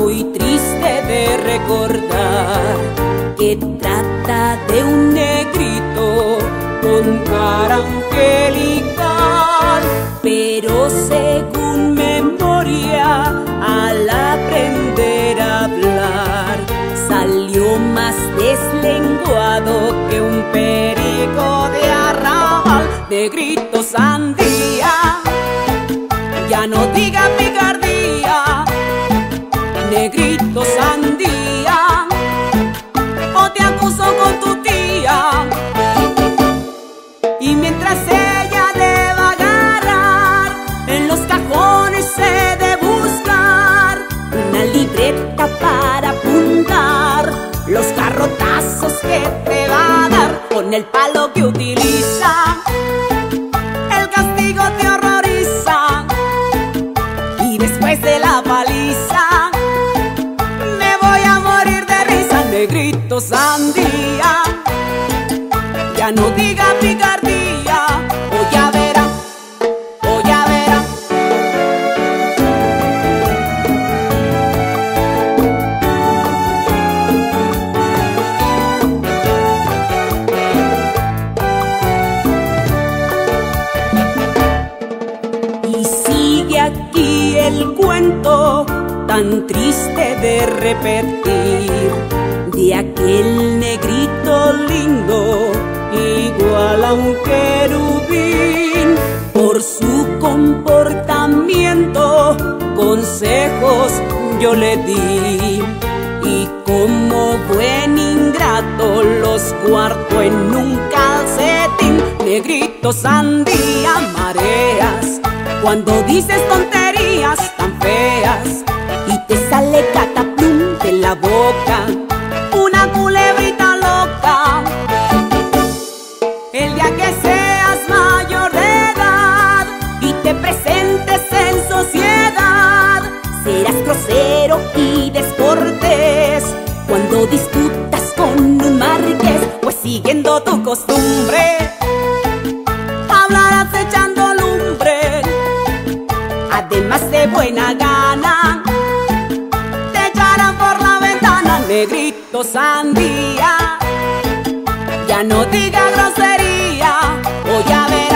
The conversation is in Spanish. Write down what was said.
muy triste de recordar, que trata de un negrito con cara angelical, pero según memoria, al aprender a hablar, salió más deslenguado que un perico de arrabal. Negrito sandía, ya no diga picardía. Negrito sandía, o te acuso con tu tía. Y mientras ella deba agarrar, en los cajones se de buscar una libreta para apuntar los garrotazos que te va a dar. Con el palo que utiliza, el castigo te horroriza, y después de la paliza me voy a morir de risa. Negrito sandía, ya no diga picardía, o ya verá, o ya verá. Y sigue aquí el cuento tan triste de repetir, de aquel negrito lindo, igual a un querubín. Por su comportamiento consejos yo le di, y como buen ingrato los guardo en un calcetín. Negrito sandía, mareas cuando dices tonterías tan feas, y te sale cataplum de la boca una culebrita loca. El día que seas mayor de edad y te presentes en sociedad, serás grosero y descortés cuando discutas con un marqués, pues siguiendo tu costumbre hablarás echando lumbre. Además de buena gana te echarán por la ventana. Negrito sandía, ya no diga grosería, o ya verás.